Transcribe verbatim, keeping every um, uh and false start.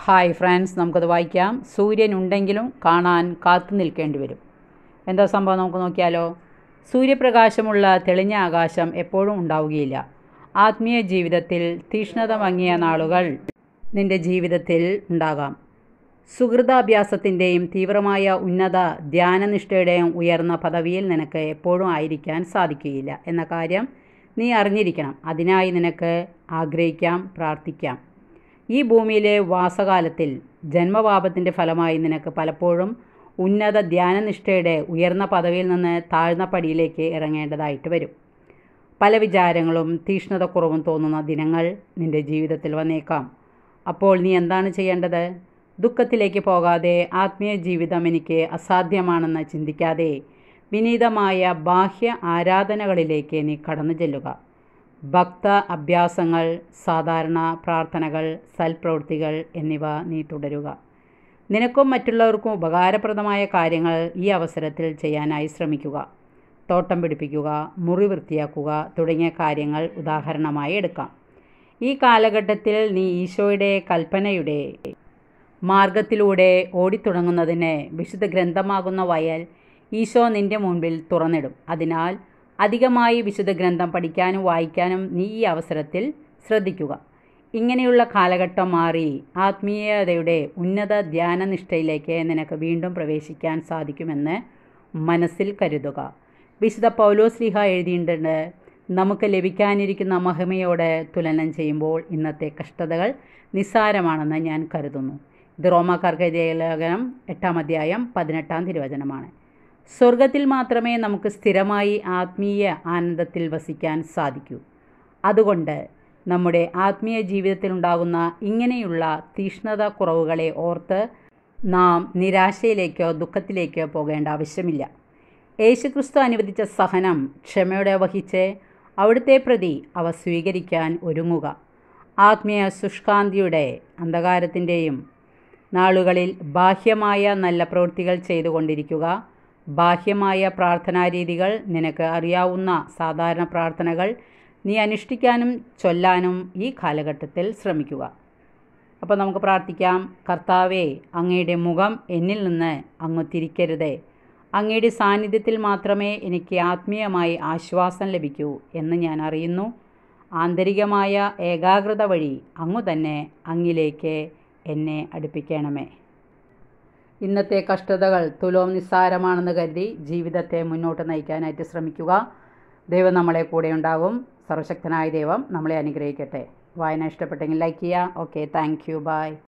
Hi friends, നമുക്കത് വായിക്കാം. സൂര്യനുണ്ടെങ്കിലും കാണാൻ കാത്തു നിൽക്കേണ്ടി വരും. എന്താ സംഭവം നമുക്ക് നോക്കിയാലോ. സൂര്യപ്രകാശമുള്ള തെളിഞ്ഞ ആകാശം എപ്പോഴും ഉണ്ടാവുകയില്ല. ആത്മീയ ജീവിതത്തിൽ തീക്ഷ്ണത മങ്ങിയ നാളുകൾ നിൻ്റെ ജീവിതത്തിൽ ഉണ്ടാകാം. സുഹൃതാഭ്യാസത്തിൻ്റെയും തീവ്രമായ ഉന്നത ധ്യാനനിഷ്ഠയുടെയും ഉയർന്ന പദവിയിൽ നിനക്ക് എപ്പോഴും ആയിരിക്കാൻ സാധിക്കുകയില്ല എന്ന കാര്യം നീ അറിഞ്ഞിരിക്കണം. അതിനായി നിനക്ക് ആഗ്രഹിക്കാം, പ്രാർത്ഥിക്കാം. ഈ ഭൂമിയിലെ വാസകാലത്തിൽ ജന്മപാപത്തിൻ്റെ ഫലമായി നിനക്ക് പലപ്പോഴും ഉന്നത ധ്യാനനിഷ്ഠയുടെ ഉയർന്ന പദവിയിൽ നിന്ന് താഴ്ന്ന പടിയിലേക്ക് ഇറങ്ങേണ്ടതായിട്ട് വരും. പല വിചാരങ്ങളും തീക്ഷ്ണതക്കുറവും തോന്നുന്ന ദിനങ്ങൾ നിൻ്റെ ജീവിതത്തിൽ വന്നേക്കാം. അപ്പോൾ നീ എന്താണ് ചെയ്യേണ്ടത്? ദുഃഖത്തിലേക്ക് പോകാതെ, ആത്മീയ ജീവിതം എനിക്ക് അസാധ്യമാണെന്ന് ചിന്തിക്കാതെ, വിനീതമായ ബാഹ്യ ആരാധനകളിലേക്ക് നീ കടന്നു ചെല്ലുക. ഭക്ത അഭ്യാസങ്ങൾ, സാധാരണ പ്രാർത്ഥനകൾ, സൽപ്രവൃത്തികൾ എന്നിവ നീ തുടരുക. നിനക്കും മറ്റുള്ളവർക്കും ഉപകാരപ്രദമായ കാര്യങ്ങൾ ഈ അവസരത്തിൽ ചെയ്യാനായി ശ്രമിക്കുക. തോട്ടം പിടിപ്പിക്കുക, മുറി വൃത്തിയാക്കുക തുടങ്ങിയ കാര്യങ്ങൾ ഉദാഹരണമായി എടുക്കാം. ഈ കാലഘട്ടത്തിൽ നീ ഈശോയുടെ കൽപ്പനയുടെ മാർഗത്തിലൂടെ ഓടിത്തുടങ്ങുന്നതിന് വിശുദ്ധ ഗ്രന്ഥമാകുന്ന വയൽ ഈശോ നിൻ്റെ മുൻപിൽ തുറന്നിടും. അതിനാൽ അധികമായി വിശുദ്ധ ഗ്രന്ഥം പഠിക്കാനും വായിക്കാനും നീ ഈ അവസരത്തിൽ ശ്രദ്ധിക്കുക. ഇങ്ങനെയുള്ള കാലഘട്ടം മാറി ആത്മീയതയുടെ ഉന്നത ധ്യാനനിഷ്ഠയിലേക്ക് നിനക്ക് വീണ്ടും പ്രവേശിക്കാൻ സാധിക്കുമെന്ന് മനസ്സിൽ കരുതുക. വിശുദ്ധ പൗലോസ്ലീഹ എഴുതിയിട്ടുണ്ട്, നമുക്ക് ലഭിക്കാനിരിക്കുന്ന മഹിമയോട് തുലനം ചെയ്യുമ്പോൾ ഇന്നത്തെ കഷ്ടതകൾ നിസ്സാരമാണെന്ന് ഞാൻ കരുതുന്നു. ഇത് റോമാക്കാർക്ക് എഴുതിയ ലേഖനം എട്ടാം അധ്യായം പതിനെട്ടാം തിരുവചനമാണ്. സ്വർഗത്തിൽ മാത്രമേ നമുക്ക് സ്ഥിരമായി ആത്മീയ ആനന്ദത്തിൽ വസിക്കാൻ സാധിക്കൂ. അതുകൊണ്ട് നമ്മുടെ ആത്മീയ ജീവിതത്തിലുണ്ടാകുന്ന ഇങ്ങനെയുള്ള തീക്ഷ്ണത കുറവുകളെ ഓർത്ത് നാം നിരാശയിലേക്കോ ദുഃഖത്തിലേക്കോ പോകേണ്ട ആവശ്യമില്ല. യേശുക്രിസ്തു അനുവദിച്ച സഹനം ക്ഷമയോടെ വഹിച്ച് അവിടുത്തെ പ്രതി അവ സ്വീകരിക്കാൻ ഒരുങ്ങുക. ആത്മീയ ശുഷ്കാന്തിയുടെ അന്ധകാരത്തിൻ്റെയും നാളുകളിൽ ബാഹ്യമായ നല്ല പ്രവൃത്തികൾ ചെയ്തുകൊണ്ടിരിക്കുക. ബാഹ്യമായ പ്രാർത്ഥനാരീതികൾ, നിനക്ക് അറിയാവുന്ന സാധാരണ പ്രാർത്ഥനകൾ നീ അനുഷ്ഠിക്കാനും ചൊല്ലാനും ഈ കാലഘട്ടത്തിൽ ശ്രമിക്കുക. അപ്പോൾ നമുക്ക് പ്രാർത്ഥിക്കാം. കർത്താവേ, അങ്ങയുടെ മുഖം എന്നിൽ നിന്ന് അങ്ങ് തിരിക്കരുതേ. അങ്ങയുടെ സാന്നിധ്യത്തിൽ മാത്രമേ എനിക്ക് ആത്മീയമായി ആശ്വാസം ലഭിക്കൂ എന്ന് ഞാൻ അറിയുന്നു. ആന്തരികമായ ഏകാഗ്രത വഴി അങ്ങു തന്നെ അങ്ങിലേക്ക് എന്നെ അടുപ്പിക്കണമേ. ഇന്നത്തെ കഷ്ടതകൾ തുലോം നിസ്സാരമാണെന്ന് കരുതി ജീവിതത്തെ മുന്നോട്ട് നയിക്കാനായിട്ട് ശ്രമിക്കുക. ദൈവം നമ്മളെ കൂടെ ഉണ്ടാകും. സർവശക്തനായ ദൈവം നമ്മളെ അനുഗ്രഹിക്കട്ടെ. വായന ഇഷ്ടപ്പെട്ടെങ്കിൽ ലൈക്ക് ചെയ്യുക. Okay, thank you, by.